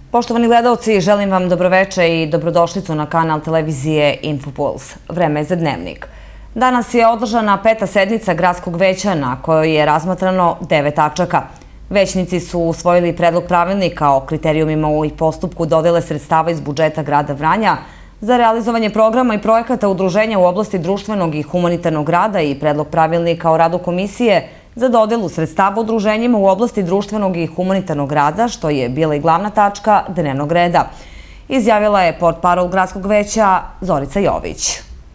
Poštovani gledalci, želim vam dobroveče i dobrodošlicu na kanal televizije Infopuls. Vreme je za dnevnik. Danas je održana 5. sednica Gradskog veća na kojoj je razmatrano 9 tačaka. Većnici su usvojili predlog pravilnika o kriterijumima i postupku dodele sredstava iz budžeta grada Vranja za realizovanje programa i projekata udruženja u oblasti društvenog i humanitarnog rada i predlog pravilnika o radu komisije za dodelu sredstava udruženjima u oblasti društvenog i humanitarnog rada, što je bila i glavna tačka dnevnog reda. Izjavila je portparol Gradskog veća Zorica Jović.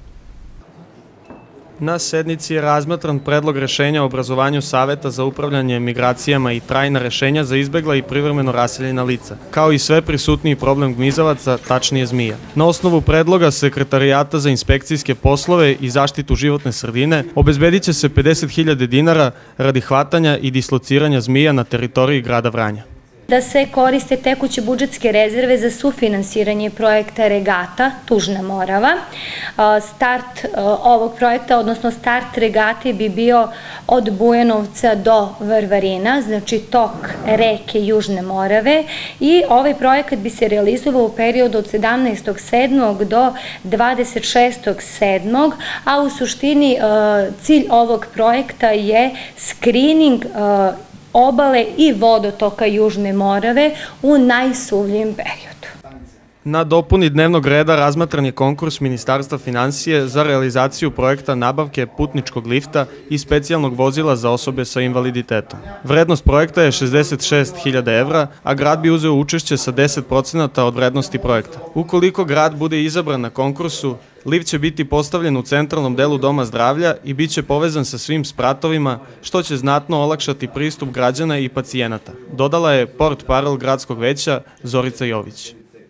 Na sednici je razmatran predlog rešenja o obrazovanju Saveta za upravljanje migracijama i trajna rešenja za izbegla i privremeno raseljena lica, kao i sve prisutniji problem gmizavaca, tačnije zmija. Na osnovu predloga Sekretarijata za inspekcijske poslove i zaštitu životne sredine obezbedit će se 50.000 dinara radi hvatanja i dislociranja zmija na teritoriji grada Vranja. Da se koriste tekuće budžetske rezerve za sufinansiranje projekta Regata Tužna Morava. Start ovog projekta, odnosno start regate bi bio od Bujanovca do Varvarina, znači tok reke Južne Morave, i ovaj projekat bi se realizovao u periodu od 17.7. do 26.7. a u suštini cilj ovog projekta je skrining obale i vodotoka Južne Morave u najsuvijem periodu. Na dopuni dnevnog reda razmatran je konkurs Ministarstva finansije za realizaciju projekta nabavke putničkog lifta i specijalnog vozila za osobe sa invaliditetom. Vrednost projekta je 66.000 evra, a grad bi uzeo učešće sa 10% od vrednosti projekta. Ukoliko grad bude izabran na konkursu, lift će biti postavljen u centralnom delu Doma zdravlja i bit će povezan sa svim spratovima, što će znatno olakšati pristup građana i pacijenata, dodala je portparol Gradskog veća Zorica Jović.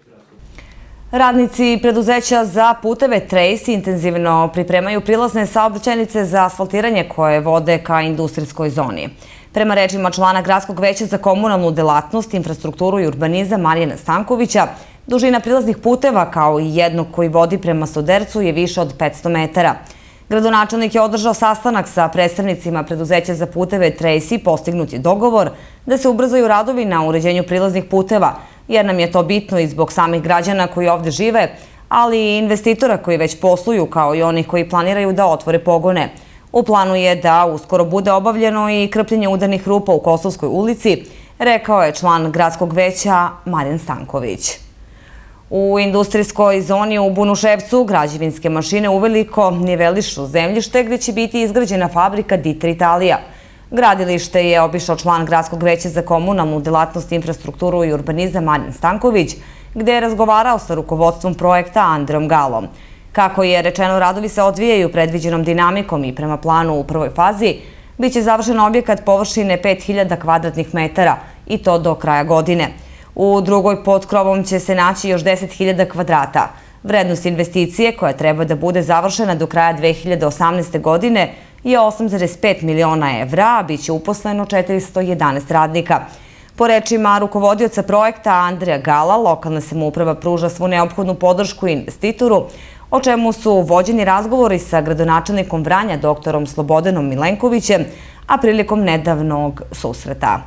Radnici preduzeća za puteve Trace intenzivno pripremaju prilazne saobraćajnice za asfaltiranje koje vode ka industrijskoj zoni. Prema rečima člana Gradskog veća za komunalnu delatnost, infrastrukturu i urbanizam Marijana Stankovića, dužina prilaznih puteva kao i jednog koji vodi prema Sodercu je više od 500 metara. Gradonačelnik je održao sastanak sa predstavnicima preduzeća za puteve Trace i postignut je dogovor da se ubrzaju radovi na uređenju prilaznih puteva, jer nam je to bitno i zbog samih građana koji ovde žive, ali i investitora koji već posluju, kao i onih koji planiraju da otvore pogone. U planu je da uskoro bude obavljeno i krpljenje udarnih rupa u Kosovskoj ulici, rekao je član Gradskog veća Marijan Stanković. U industrijskoj zoni u Bunuševcu građevinske mašine uveliko nivelišu zemljište gde će biti izgrađena fabrika Diter Italija. Gradilište je obišao član Gradskog veća za komunalnu delatnost, infrastrukturu i urbanizam Marijan Stanković, gde je razgovarao sa rukovodstvom projekta Andrejom Galom. Kako je rečeno, radovi se odvijaju predviđenom dinamikom i prema planu u prvoj fazi biće završen objekat površine 5000 kvadratnih metara i to do kraja godine. U drugoj pod krovom će se naći još 10.000 kvadrata. Vrednost investicije, koja treba da bude završena do kraja 2018. godine, je 8,5 miliona evra, a biće uposleno 411 radnika. Po rečima rukovodioca projekta Andreja Gala, lokalna samouprava pruža svu neophodnu podršku investitoru, o čemu su vođeni razgovori sa gradonačelnikom Vranja doktorom Slobodanom Milenkovićem, a prilikom nedavnog susreta.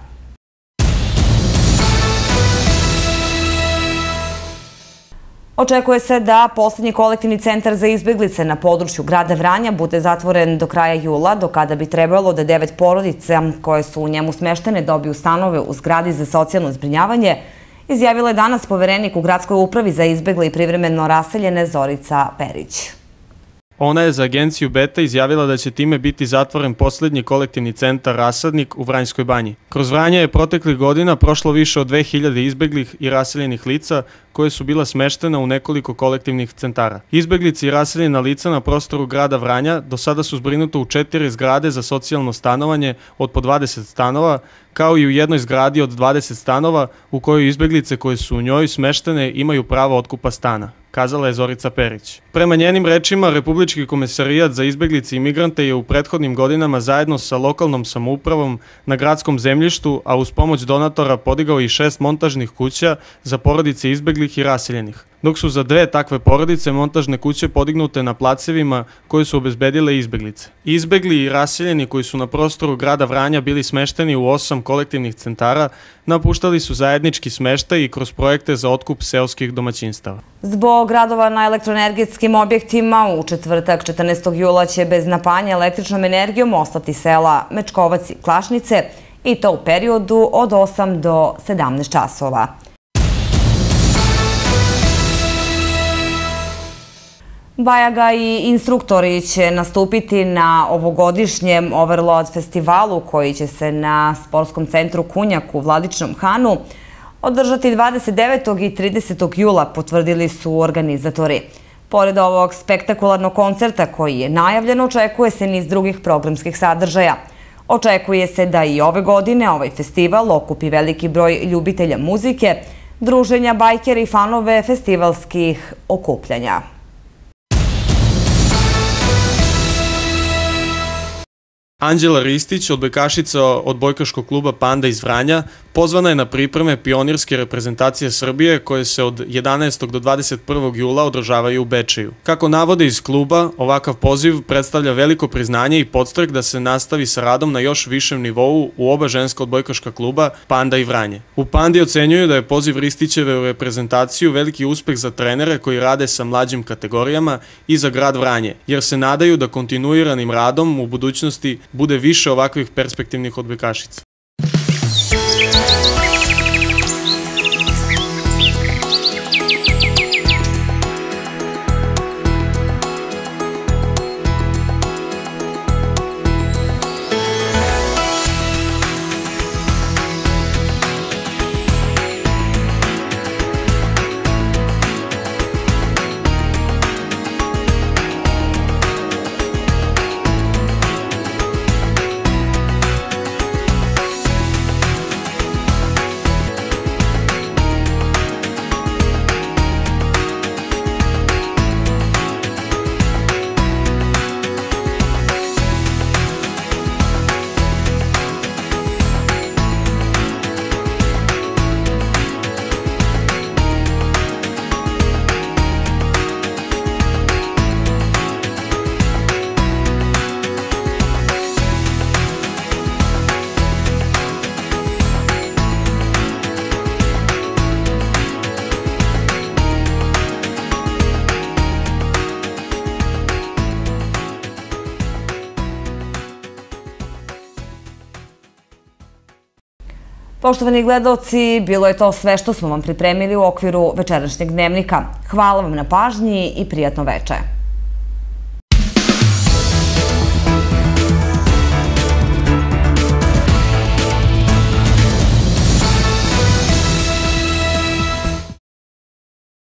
Očekuje se da poslednji kolektivni centar za izbeglice na području grada Vranja bude zatvoren do kraja jula, do kada bi trebalo da 9 porodica koje su u njemu smeštene dobiju stanove u zgradi za socijalno zbrinjavanje, izjavila je danas poverenik u Gradskoj upravi za izbegle i privremeno raseljene Zorica Perić. Ona je za agenciju Beta izjavila da će time biti zatvoren poslednji kolektivni centar Rasadnik u Vranjskoj banji. Kroz Vranje je proteklih godina prošlo više od 2000 izbeglih i raseljenih lica koje su bila smeštena u nekoliko kolektivnih centara. Izbeglici i raseljena lica na prostoru grada Vranja do sada su zbrinuto u 4 zgrade za socijalno stanovanje od po 20 stanova, kao i u jednoj zgradi od 20 stanova u kojoj izbeglice koje su u njoj smeštene imaju pravo otkupa stana, kazala je Zorica Perić. Prema njenim rečima, Republički komesarijat za izbeglice i migrante je u prethodnim godinama zajedno sa lokalnom samoupravom na gradskom zemljištu, a uz pomoć donatora podigao i 6 montažnih kuća za porodice izbeglih i raseljenih. dok su za 2 takve porodice montažne kuće podignute na placevima koje su obezbedile izbeglice. Izbegli i raseljeni koji su na prostoru grada Vranja bili smešteni u 8 kolektivnih centara, napuštali su zajednički smeštaj i kroz projekte za otkup seoskih domaćinstava. Zbog radova na elektroenergetskim objektima u četvrtak 14. jula će bez napajanja električnom energijom ostati sela Mečkovac i Klašnice, i to u periodu od 8 do 17 časova. Bajaga i instruktori će nastupiti na ovogodišnjem Overload festivalu koji će se na sportskom centru Kunjak u Vladičnom Hanu održati 29. i 30. jula, potvrdili su organizatori. Pored ovog spektakularnog koncerta koji je najavljen, očekuje se niz drugih programskih sadržaja. Očekuje se da i ove godine ovaj festival okupi veliki broj ljubitelja muzike, druženja, bajkera i fanove festivalskih okupljanja. Anđela Ristić, odbojkašica odbojkaškog kluba Panda iz Vranja, pozvana je na pripreme pionirske reprezentacije Srbije koje se od 11. do 21. jula održavaju u Bečeju. Kako navode iz kluba, ovakav poziv predstavlja veliko priznanje i podstrek da se nastavi sa radom na još višem nivou u oba ženska odbojkaška kluba Panda i Vranje. U Pandi ocenjuju da je poziv Ristićeve u reprezentaciju veliki uspeh za trenere koji rade sa mlađim kategorijama i za grad Vranje, jer se nadaju da kontinuiranim radom u budućnosti bude više ovakvih perspektivnih odbojkašica. Poštovani gledaoci, bilo je to sve što smo vam pripremili u okviru večerašnjeg dnevnika. Hvala vam na pažnji i prijatno veče.